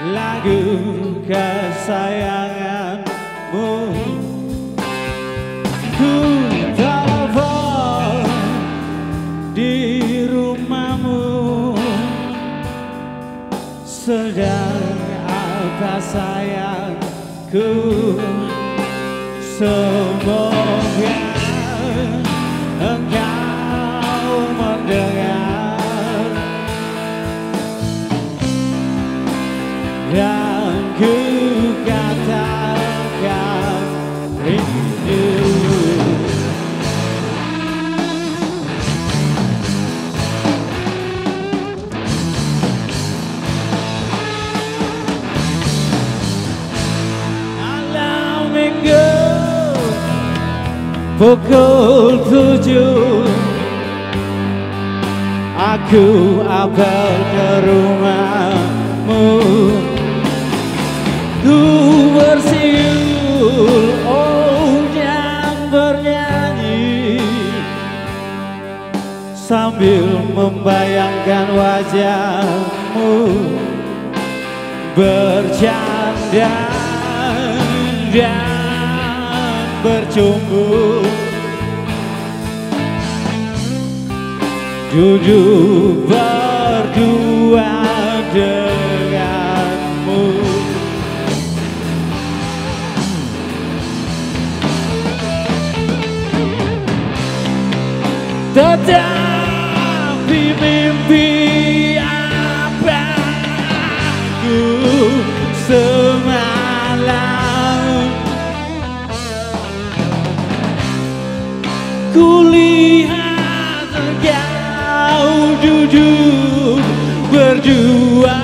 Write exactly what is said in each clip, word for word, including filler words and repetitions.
lagu kesayanganmu. Ku telepon di rumahmu, sedang apa sayangku? Semoga engkau mendengar dan ku katakan rindu. Malam minggu pukul tujuh, aku apel ke rumahmu. Ku bersiul, oh dan bernyanyi, sambil membayangkan wajahmu, bercanda dan bercumbu, duduk berdua denganmu. Tetapi mimpi abangku semalam, kulihat engkau duduk berdua.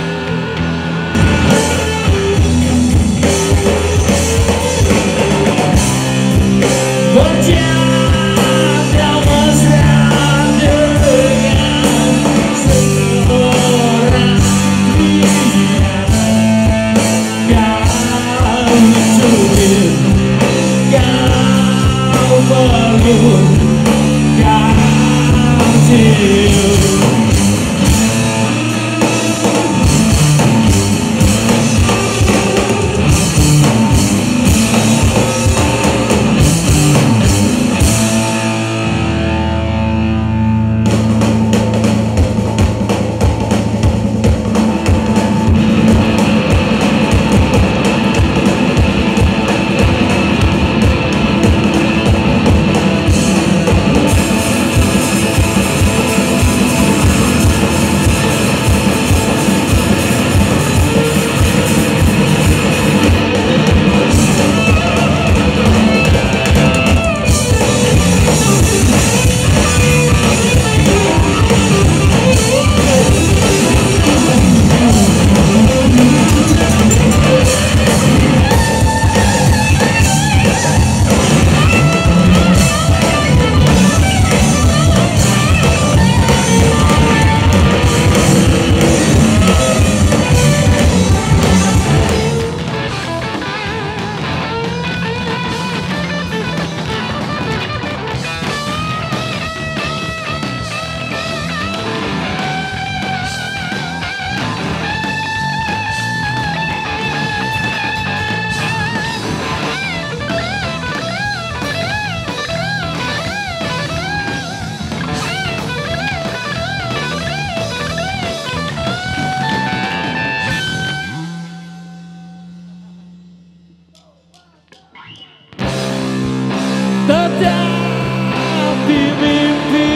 Tetapi mimpi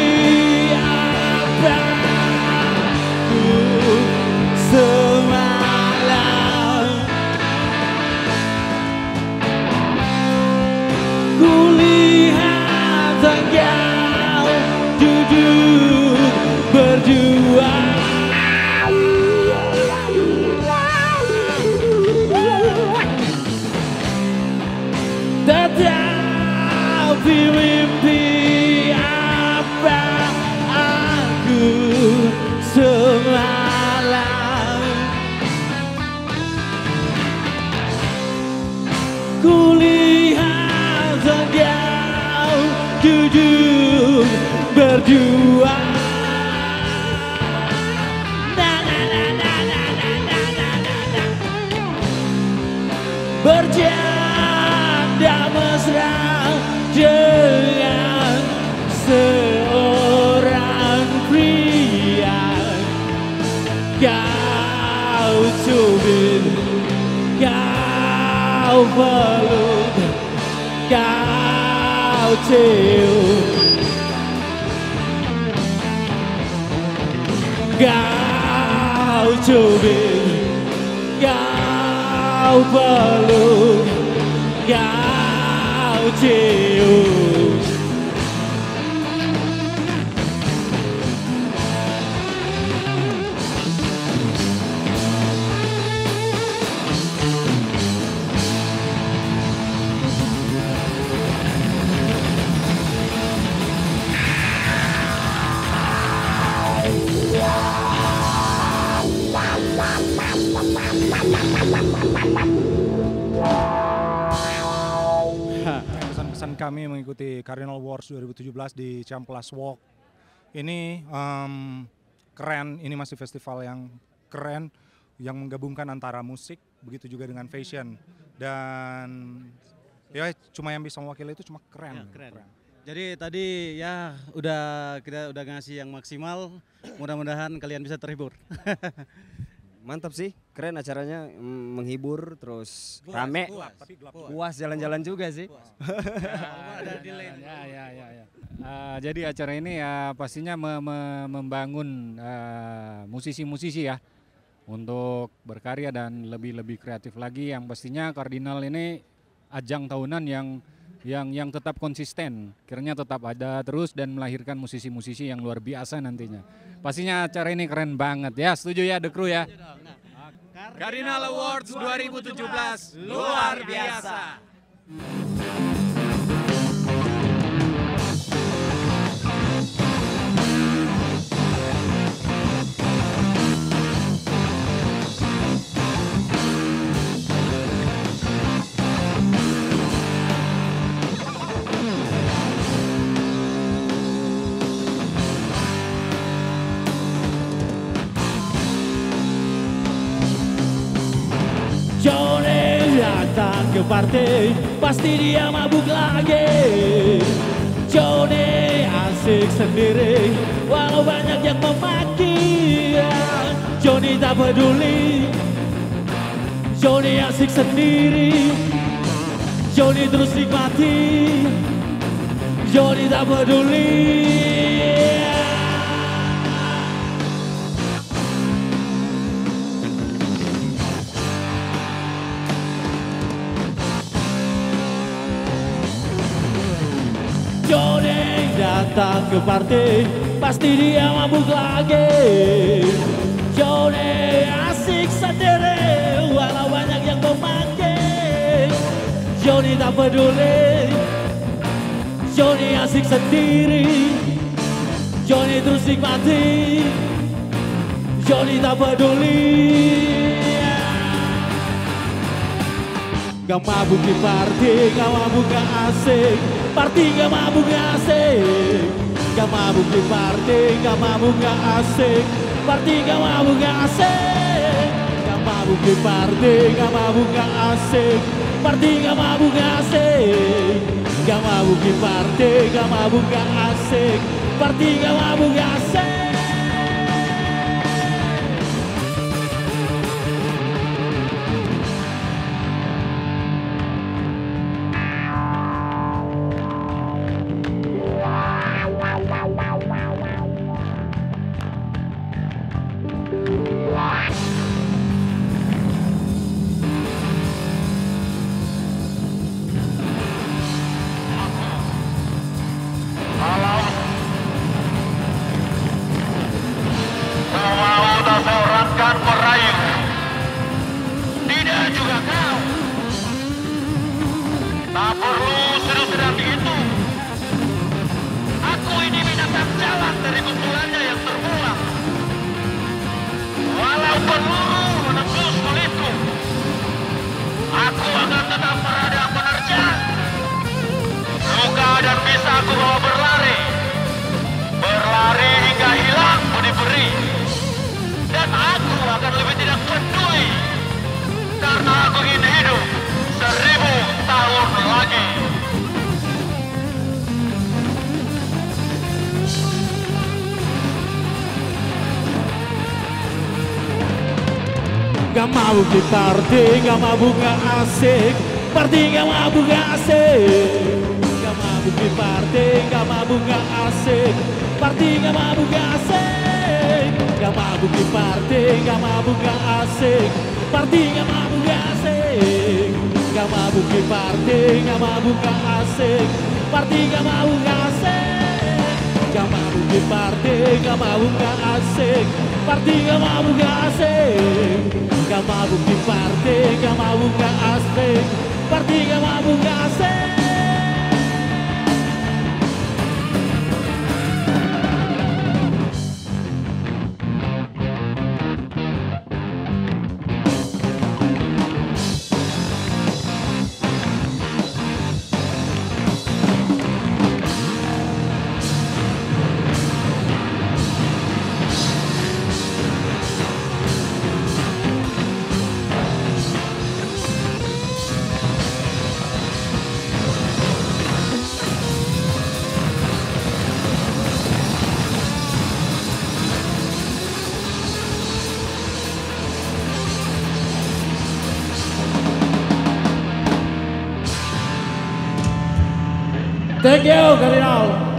abangku semalam, kulihat engkau duduk berdua. Tetapi mimpi apa aku semalam, kulihat engkau duduk berdua. Na na na na na na na na na. bercanda mesra dengan seorang pria. Kau cubit, kau peluk, kau cium, kau cubit, kau peluk, kau cium. Pesan-pesan kami mengikuti Cardinal Awards dua ribu tujuh belas di Ciamplas Walk ini um, keren. Ini masih festival yang keren yang menggabungkan antara musik begitu juga dengan fashion, dan ya cuma yang bisa mewakili itu cuma keren. Ya, keren. keren. Jadi tadi ya udah kita udah ngasih yang maksimal, mudah-mudahan kalian bisa terhibur. Mantap sih, keren acaranya, mm, menghibur, terus Puas, rame, puas, puas jalan-jalan juga sih. Ya, ya, ya, ya. Uh, jadi acara ini ya pastinya me me membangun musisi-musisi uh, ya untuk berkarya dan lebih-lebih kreatif lagi. Yang pastinya Kardinal ini ajang tahunan yang yang yang tetap konsisten, kiranya tetap ada terus dan melahirkan musisi-musisi yang luar biasa nantinya. Pastinya acara ini keren banget ya, setuju ya The Crew ya? Cardinal Awards dua ribu tujuh belas luar biasa. Johnny datang ke party, pasti dia mabuk lagi. Johnny asik sendiri, walau banyak yang memaki. Johnny tak peduli, Johnny asik sendiri. Johnny terus nikmati, Johnny tak peduli. Johnny datang ke party, pasti dia mabuk lagi. Johnny asik sendiri, walau banyak yang memakai. Johnny tak peduli, Johnny asik sendiri. Johnny terus nikmati, Johnny tak peduli. Gak mabuk di party, gak mabuk gak asik. Party gak mabuk gak asik. Gak mabuk di party, gak mabuk gak asik. Party gak mabuk gak asik. Gak mabuk di party, gak mabuk gak asik. Party gak mabuk gak asik. Gak mabuk di party, gak mabuk gak asik. Party gak mabuk gak asik. Seorangkan perayu, tidak juga kau. Tak perlu seru-seru itu. Aku ini binatang jalan dari kumpulannya yang terbuang. Walau peluru menembus kulitku, aku akan tetap berada menerjang. Luka dan bisa aku bawa berlari, berlari hingga hilang budi perih. Dan aku akan lebih tidak peduli, karena aku ingin hidup Gak mabuk di party, gak mabuk gak asik. Party gak mabuk gak asik. Gak mabuk di party, gak mabuk gak asik. Party gak mabuk gak asik. Gak mabuk di party, gak mabuk gak asik. Party gak mabuk gak asik. Gak mabuk di party, gak mabuk gak asik. Party gak mabuk gak asik. Gak mabuk di party, gak mabuk gak asik. Party gak mabuk gak asik. Gak mabuk di party, gak mabuk gak asik. Party gak mabuk gak asik. Thank you, Cardinal.